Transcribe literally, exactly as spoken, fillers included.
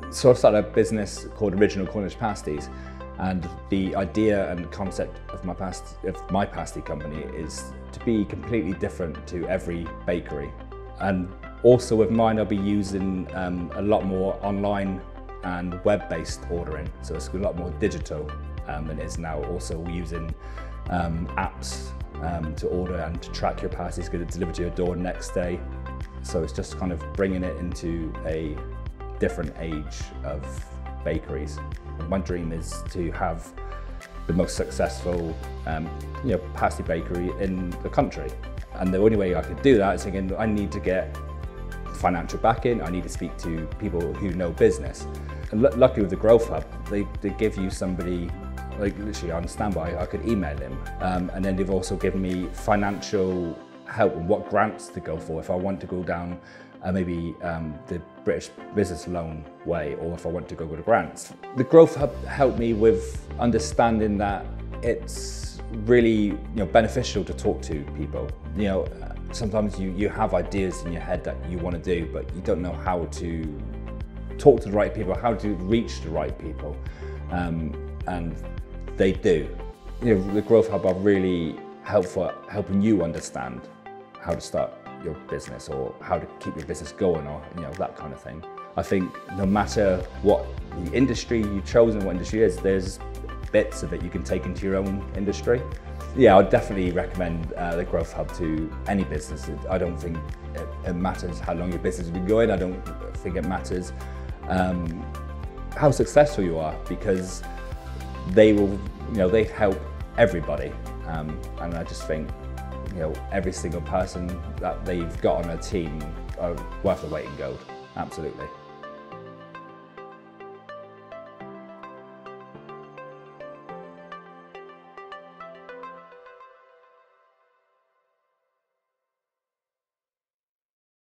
So I started a business called Original Cornish Pasties, and the idea and concept of my past of my pasty company is to be completely different to every bakery. And also with mine, I'll be using um, a lot more online and web-based ordering, so it's a lot more digital, um, and it's now also using um, apps um, to order and to track your pasties, get it delivered to your door next day. So it's just kind of bringing it into a different age of bakeries. My dream is to have the most successful um, you know, pasty bakery in the country. And the only way I could do that is thinking I need to get financial backing, I need to speak to people who know business. And luckily with the Growth Hub, they, they give you somebody like literally on standby. I could email him. Um, and then they've also given me financial help on what grants to go for if I want to go down uh, maybe um, the British business loan way, or if I want to go with the grants. The Growth Hub helped me with understanding that it's really you know, beneficial to talk to people. You know, sometimes you, you have ideas in your head that you want to do, but you don't know how to talk to the right people, how to reach the right people, um, and they do. You know, the Growth Hub are really helpful at helping you understand how to start your business or how to keep your business going, or you know, that kind of thing. I think no matter what the industry you've chosen, what industry it is, there's bits of it you can take into your own industry. Yeah, I'd definitely recommend uh, the Growth Hub to any business. I don't think it, it matters how long your business has been going. I don't think it matters um, how successful you are, because they will, you know, they help everybody. Um, and I just think, you know, every single person that they've got on their team are worth the weight in gold. Absolutely.